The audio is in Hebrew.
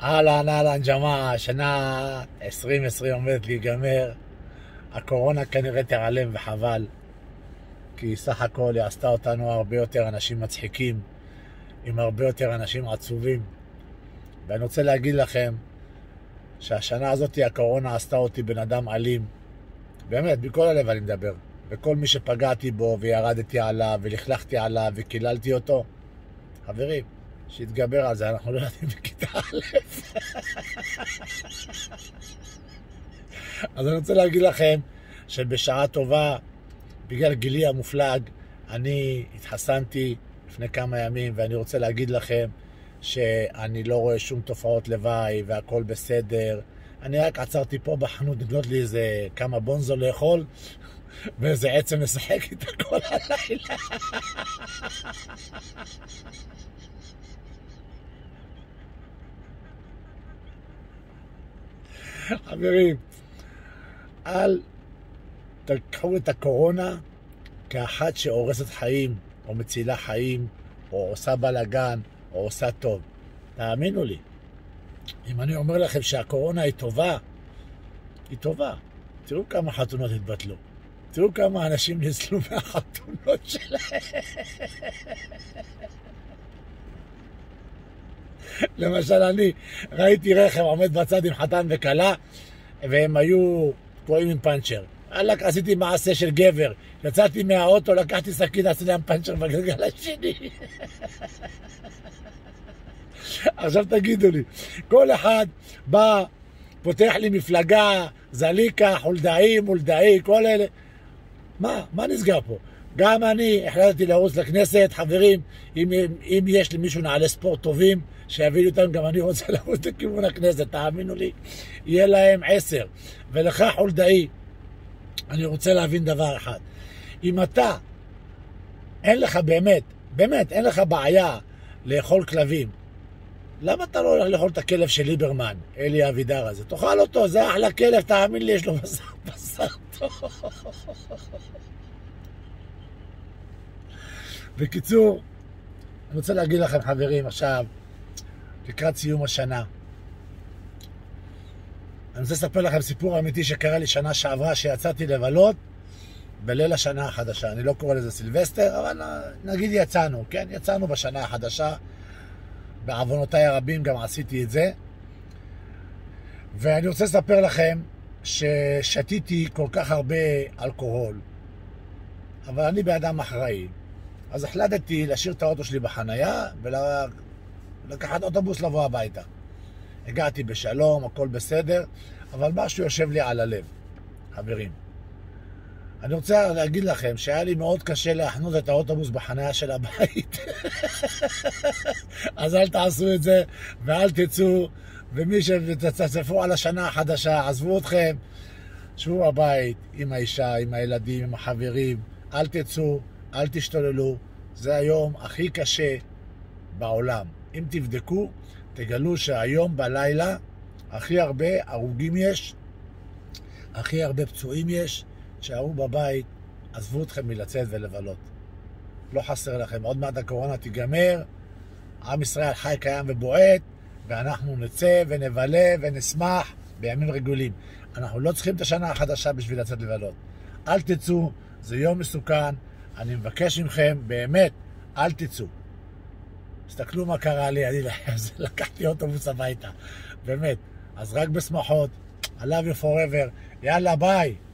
אהלן, אהלן, ג'מאעה, שנה 2020 עומדת להיגמר. הקורונה כנראה תיעלם וחבל, כי סך הכל היא עשתה אותנו הרבה יותר אנשים מצחיקים, עם הרבה יותר אנשים עצובים. ואני רוצה להגיד לכם שהשנה הזאת הקורונה עשתה אותי בן אדם אלים. באמת, בכל הלב אני מדבר. וכל מי שפגעתי בו וירדתי עליו ולכלכתי עליו וקיללתי אותו, חברים, שיתגבר על זה, אנחנו לא יודעים בכיתה א'. אז אני רוצה להגיד לכם שבשעה טובה, בגלל גילי המופלג, אני התחסנתי לפני כמה ימים, ואני רוצה להגיד לכם שאני לא רואה שום תופעות לוואי והכל בסדר. אני רק עצרתי פה בחנות לקנות לי איזה כמה בונזו לאכול ואיזה עצם לשחק איתה כל הלילה. חברים, אל תקחו את הקורונה כאחת שהורסת חיים או מצילה חיים או עושה בלגן או עושה טוב. תאמינו לי, אם אני אומר לכם שהקורונה היא טובה, היא טובה. תראו כמה חתונות התבטלו, תראו כמה אנשים ניצלו מהחתונות שלהם. למשל, אני ראיתי רכב עומד בצד עם חתן וכלה, והם היו תקועים עם פנצ'ר. אלק, עשיתי מעשה של גבר, יצאתי מהאוטו, לקחתי סכין, עשיתי להם פנצ'ר בגלגל השני. עכשיו תגידו לי, כל אחד בא, פותח לי מפלגה, זליקה, חולדאי, מולדאי, כל אלה. מה נסגר פה? גם אני החלטתי לרוץ לכנסת. חברים, אם יש לי מישהו נעלי ספורט טובים, שיביא לי אותם, גם אני רוצה לרוץ לכיוון הכנסת, תאמינו לי, יהיה להם 10. ולך חולדאי, אני רוצה להבין דבר אחד. אם אתה, אין לך באמת, אין לך בעיה לאכול כלבים, למה אתה לא הולך לאכול את הכלב של ליברמן, אלי אבידר הזה? תאכל אותו, זה אחלה כלב, תאמין לי, יש לו בשר טוב. בקיצור, אני רוצה להגיד לכם, חברים, עכשיו, לקראת סיום השנה, אני רוצה לספר לכם סיפור אמיתי שקרה לי שנה שעברה, שיצאתי לבלות בליל השנה החדשה. אני לא קורא לזה סילבסטר, אבל נגיד יצאנו, כן? יצאנו בשנה החדשה. בעוונותיי הרבים גם עשיתי את זה. ואני רוצה לספר לכם ששתיתי כל כך הרבה אלכוהול, אבל אני באדם אחראי. אז החלטתי להשאיר את האוטו שלי בחנייה ולקחת אוטובוס לבוא הביתה. הגעתי בשלום, הכל בסדר, אבל משהו יושב לי על הלב. חברים, אני רוצה להגיד לכם שהיה לי מאוד קשה להחנות את האוטובוס בחנייה של הבית. אז אל תעשו את זה ואל תצאו, ומי שתצפו על השנה החדשה, עזבו אתכם, שבו הבית עם האישה, עם הילדים, עם החברים, אל תצאו, אל תשתוללו. זה היום הכי קשה בעולם. אם תבדקו, תגלו שהיום בלילה הכי הרבה הרוגים יש, הכי הרבה פצועים יש. תשארו בבית, עזבו אתכם מלצאת ולבלות. לא חסר לכם, עוד מעט הקורונה תיגמר, עם ישראל חי, קיים ובועט, ואנחנו נצא ונבלה ונשמח בימים רגילים. אנחנו לא צריכים את השנה החדשה בשביל לצאת לבלות. אל תצאו, זה יום מסוכן, אני מבקש מכם, באמת, אל תצאו. תסתכלו מה קרה לי, אני לקחתי אוטובוס הביתה, באמת. אז רק בשמחות, I love you forever, יאללה ביי.